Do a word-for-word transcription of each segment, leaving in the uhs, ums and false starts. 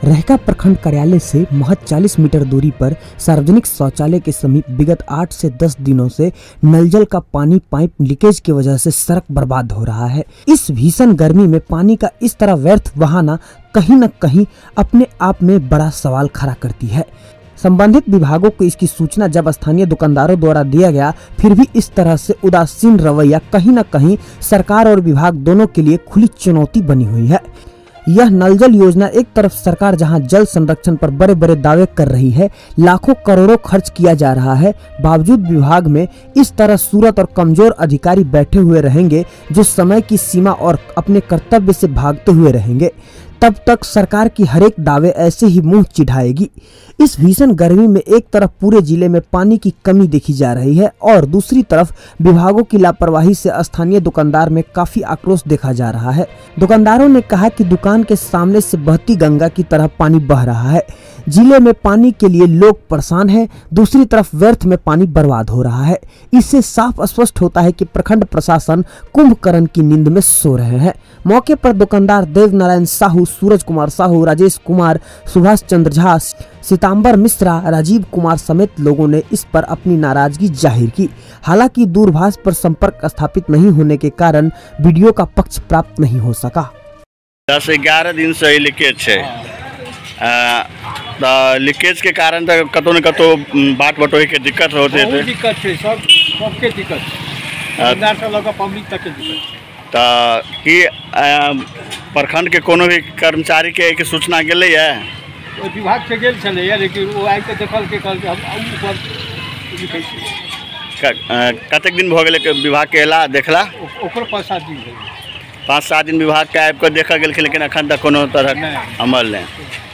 रहका प्रखंड कार्यालय से महज चालीस मीटर दूरी पर सार्वजनिक शौचालय के समीप विगत आठ से दस दिनों से नल जल का पानी पाइप लीकेज की वजह से सड़क बर्बाद हो रहा है। इस भीषण गर्मी में पानी का इस तरह व्यर्थ बहाना कहीं न कहीं अपने आप में बड़ा सवाल खड़ा करती है। संबंधित विभागों को इसकी सूचना जब स्थानीय दुकानदारों द्वारा दिया गया, फिर भी इस तरह से उदासीन रवैया कहीं न कहीं सरकार और विभाग दोनों के लिए खुली चुनौती बनी हुई है। यह नल जल योजना एक तरफ सरकार जहां जल संरक्षण पर बड़े बड़े दावे कर रही है, लाखों करोड़ों खर्च किया जा रहा है, बावजूद विभाग में इस तरह सूरत और कमजोर अधिकारी बैठे हुए रहेंगे जो समय की सीमा और अपने कर्तव्य से भागते हुए रहेंगे। तब तक सरकार की हर एक दावे ऐसे ही मुंह चिढ़ाएगी। इस भीषण गर्मी में एक तरफ पूरे जिले में पानी की कमी देखी जा रही है और दूसरी तरफ विभागों की लापरवाही से स्थानीय दुकानदार में काफी आक्रोश देखा जा रहा है। दुकानदारों ने कहा कि दुकान के सामने से बहती गंगा की तरह पानी बह रहा है। जिले में पानी के लिए लोग परेशान हैं, दूसरी तरफ व्यर्थ में पानी बर्बाद हो रहा है। इससे साफ स्पष्ट होता है कि प्रखंड प्रशासन कुंभकर्ण की नींद में सो रहे हैं। मौके पर दुकानदार देव नारायण साहू, सूरज कुमार साहू, राजेश कुमार, सुभाष चंद्र झा, सितंबर मिश्रा, राजीव कुमार समेत लोगों ने इस पर अपनी नाराजगी जाहिर की। हालांकि दूरभाष पर संपर्क स्थापित नहीं होने के कारण वीडियो का पक्ष प्राप्त नहीं हो सका। दस ग्यारह दिन से लीकेज है। लीकेज के कारण तो कतो न कतो बाट बटोही के दिक्कत होते थे। दिक्कत है, सब सबके दिक्कत है, से लगा पब्लिक तक के दिक्कत। तो कि प्रखंड के कोनो भी कर्मचारी के एक सूचना गेलै है, ओ विभाग से गेल छलै है, लेकिन वो आइ के देखल के कहल के हम ऊपर लिखै छी। कतेक दिन भ गेलै के विभाग के एला देखला? ओकर पाँच सात दिन भेल। पाँच सात दिन विभाग के आबि के देखा गेल, लेकिन अखन तक कोनो तरह अमल नहीं।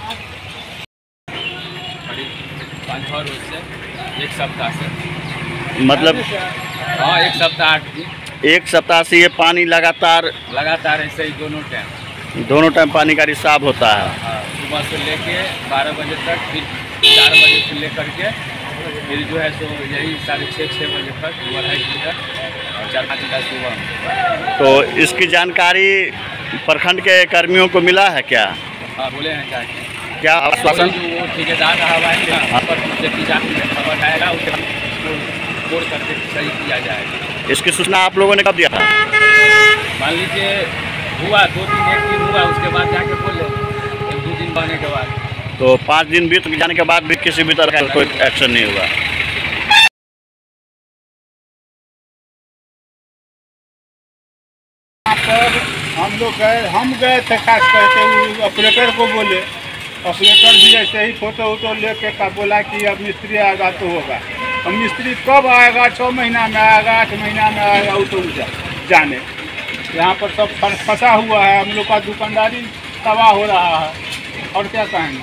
एक सप्ताह से मतलब हाँ एक सप्ताह आठ दिन एक सप्ताह से ये पानी लगातार लगातार ऐसे ही दोनों टाइम दोनों टाइम पानी का रिसाव होता है। सुबह से लेके बारह बजे तक, फिर चार बजे से लेकर के फिर जो है सो यही साढ़े छः छः बजे तक अढ़ाई बजे तक और चार पाँच बजे सुबह। तो इसकी जानकारी प्रखंड के कर्मियों को मिला है क्या? हाँ बोले हैं क्या क्या आश्वासन? वो ठेकेदार रहा है वहाँ पर खबर आएगा, उसे रिपोर्ट करके सही किया जाएगा। इसकी सूचना आप लोगों ने कब दिया था? मान लीजिए हुआ दो दिन एक दिन हुआ, उसके बाद जाके बोले एक दो दिन बनने के बाद। तो पाँच दिन बीत जाने के बाद भी किसी भी तरह का कोई एक्शन नहीं हुआ। पर हम लोग गए हम गए थे, खास करके ऑपरेटर को बोले, ऑपरेटर भी ऐसे ही फोटो वोटो लेके का बोला कि अब मिस्त्री आएगा तो होगा। अब मिस्त्री कब आएगा? छः महीना में आएगा, आठ महीना में आएगा, वो तो जाने। यहाँ पर सब फंसा हुआ है, हम लोग का दुकानदारी तबाह हो रहा है, और क्या कहेंगे।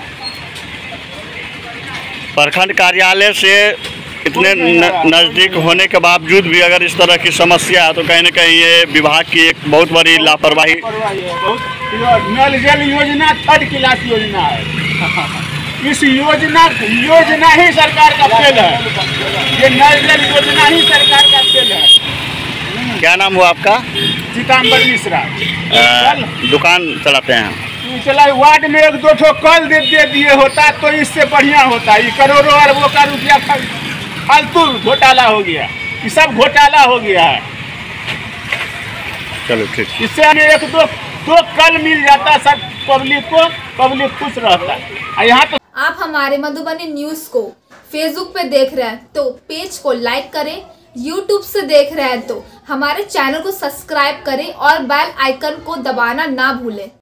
प्रखंड कार्यालय से इतने नज़दीक होने के बावजूद भी अगर इस तरह की समस्या है तो कहीं न कहीं ये विभाग की एक बहुत बड़ी लापरवाही। नल जल योजना थर्ड क्लास योजना है। इस योजना योजना ही सरकार का फेल है। ये नल जल योजना ही सरकार का फेल है। क्या नाम हुआ आपका? सितंबर मिश्रा। दुकान चलाते हैं। चला वार्ड में एक दो ठो कल दे दे दिए होता तो इससे बढ़िया होता। ये करोड़ों अरबों का रुपया फालतू घोटाला हो गया, ये सब घोटाला हो गया है। चलो ठीक। इससे हमें एक दो दो कल मिल जाता सब पब्लिक को, पब्लिक खुश रहता। यहाँ तो आप हमारे मधुबनी न्यूज को फेसबुक पे देख रहे हैं तो पेज को लाइक करें, यूट्यूब से देख रहे हैं तो हमारे चैनल को सब्सक्राइब करें और बेल आइकन को दबाना ना भूलें।